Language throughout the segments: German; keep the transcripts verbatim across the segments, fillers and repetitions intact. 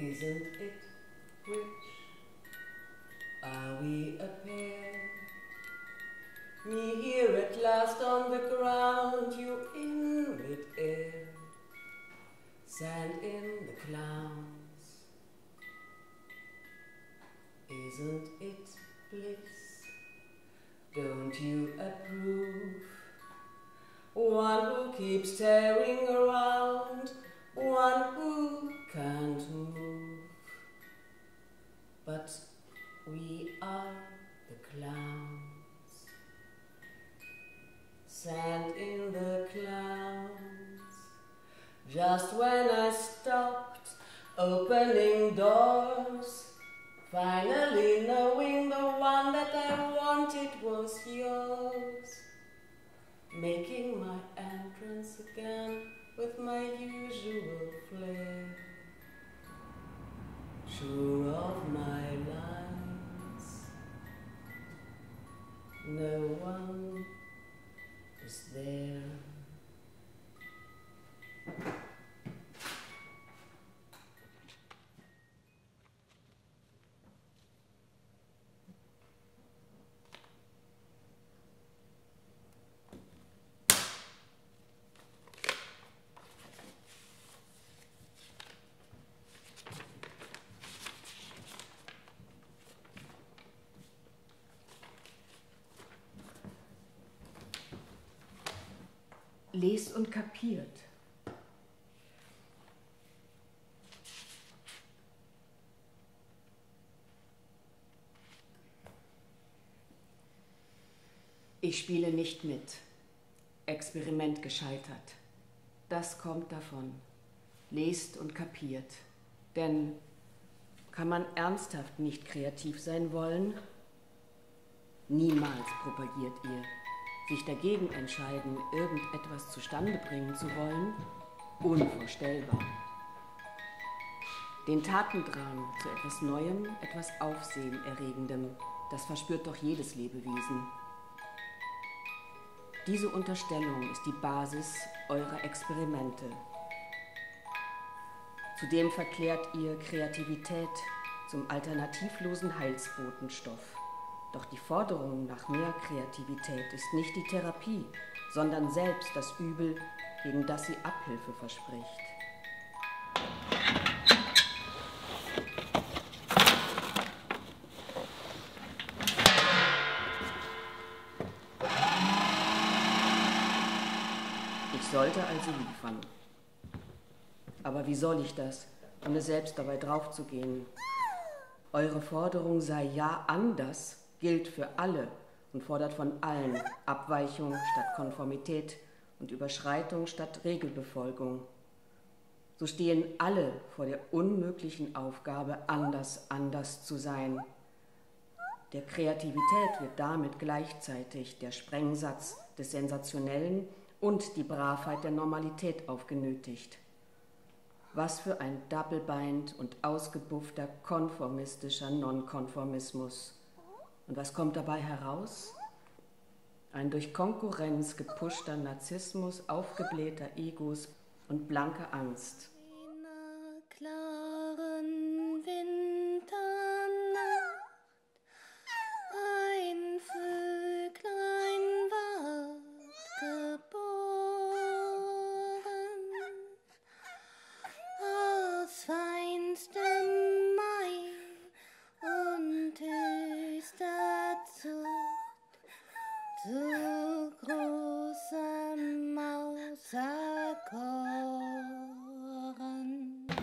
Isn't it rich? Are we a pair? Me here at last on the ground, you in mid-air. Sand in the clouds. Isn't it bliss? Don't you approve? One who keeps tearing around, one who can't move. But we are the clowns. Sand in the clouds. Just when I stopped opening doors, finally knowing the one that I wanted was yours, making my entrance again with my usual flair, sure of my lines, no one is there. Lest und kapiert. Ich spiele nicht mit. Experiment gescheitert. Das kommt davon. Lest und kapiert. Denn kann man ernsthaft nicht kreativ sein wollen? Niemals propagiert ihr. Sich dagegen entscheiden, irgendetwas zustande bringen zu wollen? Unvorstellbar. Den Tatendrang zu etwas Neuem, etwas Aufsehenerregendem, das verspürt doch jedes Lebewesen. Diese Unterstellung ist die Basis eurer Experimente. Zudem verklärt ihr Kreativität zum alternativlosen Heilsbotenstoff. Doch die Forderung nach mehr Kreativität ist nicht die Therapie, sondern selbst das Übel, gegen das sie Abhilfe verspricht. Ich sollte also liefern. Aber wie soll ich das, ohne selbst dabei draufzugehen? Eure Forderung sei ja anders, gilt für alle und fordert von allen Abweichung statt Konformität und Überschreitung statt Regelbefolgung. So stehen alle vor der unmöglichen Aufgabe, anders, anders zu sein. Der Kreativität wird damit gleichzeitig der Sprengsatz des Sensationellen und die Bravheit der Normalität aufgenötigt. Was für ein double-bind und ausgebuffter konformistischer Nonkonformismus. Und was kommt dabei heraus? Ein durch Konkurrenz gepushter Narzissmus, aufgeblähter Egos und blanke Angst. In einer klaren Winternacht ein Vöglein ward geboren aus feinstem Mai und höchster Zucht, zu großem auserkoren.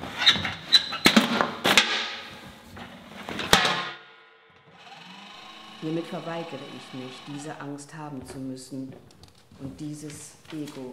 Hiermit verweigere ich mich, diese Angst haben zu müssen und dieses Ego.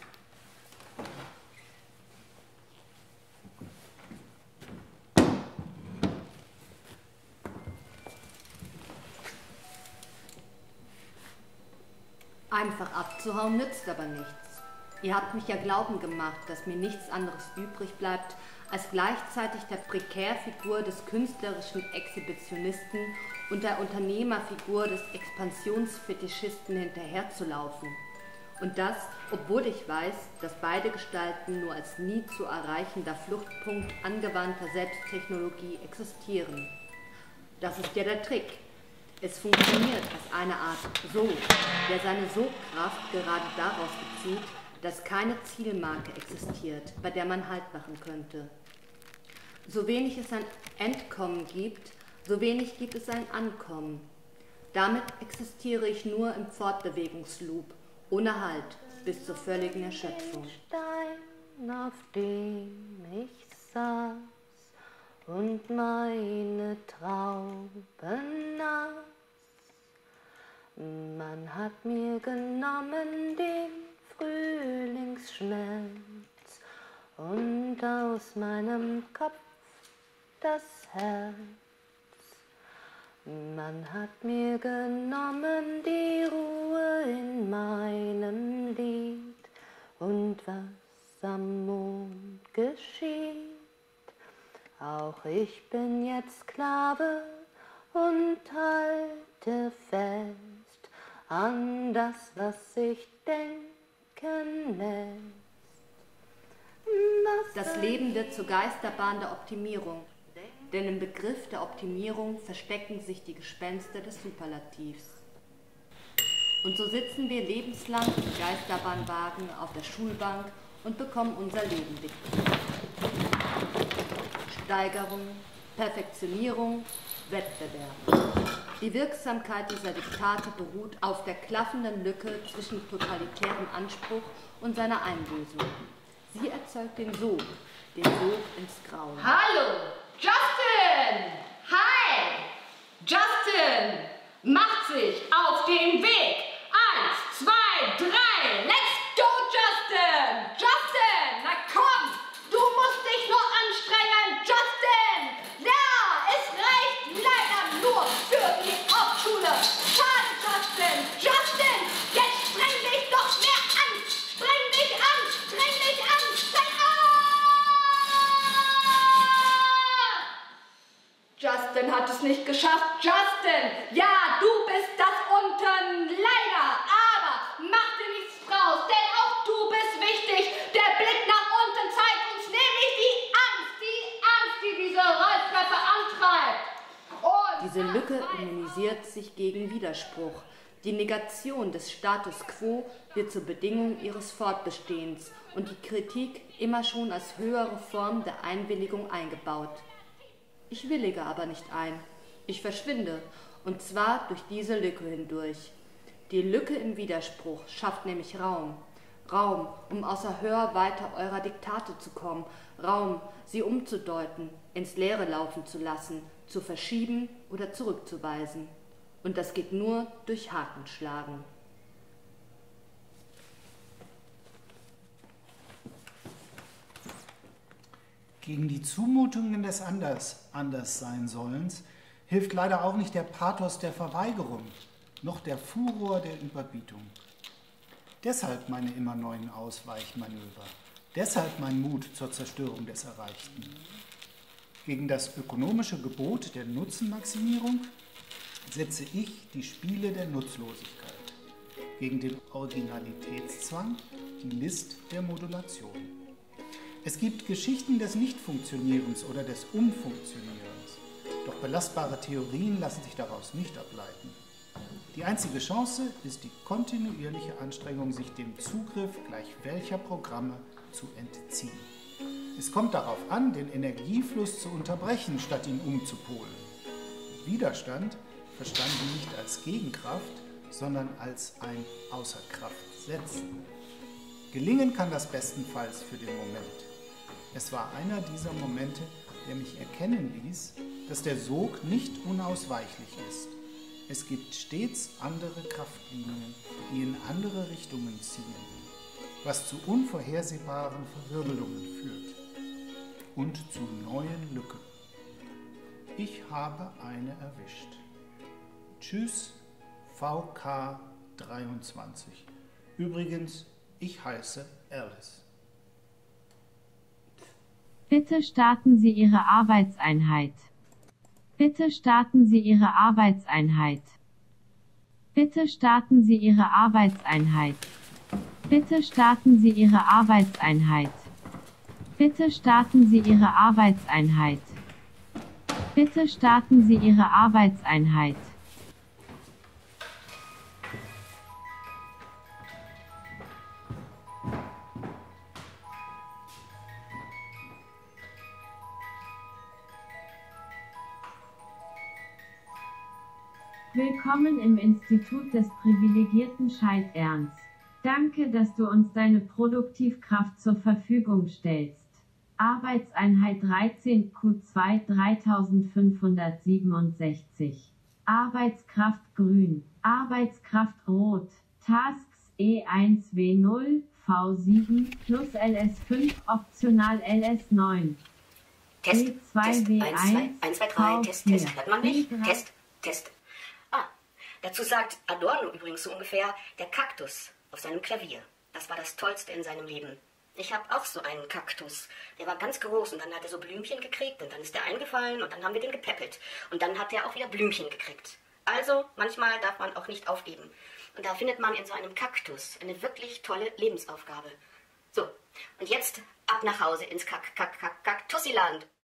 Einfach abzuhauen nützt aber nichts. Ihr habt mich ja glauben gemacht, dass mir nichts anderes übrig bleibt, als gleichzeitig der Prekärfigur des künstlerischen Exhibitionisten und der Unternehmerfigur des Expansionsfetischisten hinterherzulaufen. Und das, obwohl ich weiß, dass beide Gestalten nur als nie zu erreichender Fluchtpunkt angewandter Selbsttechnologie existieren. Das ist ja der Trick. Es funktioniert als eine Art Sog, der seine Sogkraft gerade daraus bezieht, dass keine Zielmarke existiert, bei der man Halt machen könnte. So wenig es ein Entkommen gibt, so wenig gibt es ein Ankommen. Damit existiere ich nur im Fortbewegungsloop, ohne Halt, bis zur völligen Erschöpfung. Stein, auf dem ich saß und meine Trauben naß. Man hat mir genommen den Frühlingsschmelz und aus meinem Kopf das Herz. Man hat mir genommen die Ruhe in meinem Lied und was am Mond geschieht. Auch ich bin jetzt Sklave und halte fest an das, was sich denken lässt. Was Das Leben wird zur Geisterbahn der Optimierung. Denn im Begriff der Optimierung verstecken sich die Gespenster des Superlativs. Und so sitzen wir lebenslang im Geisterbahnwagen auf der Schulbank und bekommen unser Leben diktiert. Steigerung, Perfektionierung, Wettbewerb. Die Wirksamkeit dieser Diktate beruht auf der klaffenden Lücke zwischen totalitärem Anspruch und seiner Einlösung. Sie erzeugt den Sog, den Sog ins Grauen. Hallo! Justin! Hi! Justin macht sich auf den Weg. Eins, zwei, drei. Let's go, Justin! Justin, na komm! Du musst dich nur anstrengen, Justin! Ja, es reicht leider nur für die Hauptschule. Schade, Justin! Justin, jetzt streng dich doch mehr an! Streng dich an! Streng dich an! Streng an! Justin hat es nicht geschafft. Justin, ja, du bist das unten leider, aber mach dir nichts draus, denn auch du bist wichtig. Der Blick nach unten zeigt uns nämlich die Angst, die Angst, die diese Rolltreppe antreibt. Und Diese Lücke immunisiert sich gegen Widerspruch. Die Negation des Status quo wird zur Bedingung ihres Fortbestehens und die Kritik immer schon als höhere Form der Einwilligung eingebaut. Ich willige aber nicht ein. Ich verschwinde, und zwar durch diese Lücke hindurch. Die Lücke im Widerspruch schafft nämlich Raum. Raum, um außer Hörweite eurer Diktate zu kommen. Raum, sie umzudeuten, ins Leere laufen zu lassen, zu verschieben oder zurückzuweisen. Und das geht nur durch Hakenschlagen. Gegen die Zumutungen des Anders, Andersseinsollens hilft leider auch nicht der Pathos der Verweigerung, noch der Furor der Überbietung. Deshalb meine immer neuen Ausweichmanöver, deshalb mein Mut zur Zerstörung des Erreichten. Gegen das ökonomische Gebot der Nutzenmaximierung setze ich die Spiele der Nutzlosigkeit, gegen den Originalitätszwang die List der Modulation. Es gibt Geschichten des Nichtfunktionierens oder des Umfunktionierens, doch belastbare Theorien lassen sich daraus nicht ableiten. Die einzige Chance ist die kontinuierliche Anstrengung, sich dem Zugriff gleich welcher Programme zu entziehen. Es kommt darauf an, den Energiefluss zu unterbrechen, statt ihn umzupolen. Widerstand verstanden nicht als Gegenkraft, sondern als ein Außerkraftsetzen. Gelingen kann das bestenfalls für den Moment. Es war einer dieser Momente, der mich erkennen ließ, dass der Sog nicht unausweichlich ist. Es gibt stets andere Kraftlinien, die in andere Richtungen ziehen, was zu unvorhersehbaren Verwirbelungen führt und zu neuen Lücken. Ich habe eine erwischt. Tschüss, V K dreiundzwanzig. Übrigens, ich heiße Alice. Bitte starten Sie Ihre Arbeitseinheit. Bitte starten Sie Ihre Arbeitseinheit. Bitte starten Sie Ihre Arbeitseinheit. Bitte starten Sie Ihre Arbeitseinheit. Bitte starten Sie Ihre Arbeitseinheit. Bitte starten Sie Ihre Arbeitseinheit. Willkommen im Institut des privilegierten Scheid-Ernst. Danke, dass du uns deine Produktivkraft zur Verfügung stellst. Arbeitseinheit dreizehn Q zwei dreitausendfünfhundertsiebenundsechzig. Arbeitskraft grün. Arbeitskraft rot. Tasks E eins W null, V sieben, plus L S fünf, optional L S neun. Test, E zwei Test, W eins, eins, zwei, eins, zwei, drei, Test, V vier. Test, hört man nicht? E drei. Test, Test. Ah, dazu sagt Adorno übrigens so ungefähr, der Kaktus auf seinem Klavier. Das war das Tollste in seinem Leben. Ich habe auch so einen Kaktus. Der war ganz groß und dann hat er so Blümchen gekriegt und dann ist der eingefallen und dann haben wir den gepäppelt. Und dann hat er auch wieder Blümchen gekriegt. Also, manchmal darf man auch nicht aufgeben. Und da findet man in so einem Kaktus eine wirklich tolle Lebensaufgabe. So, und jetzt ab nach Hause ins Kak-Kak-Kak-Kaktussiland.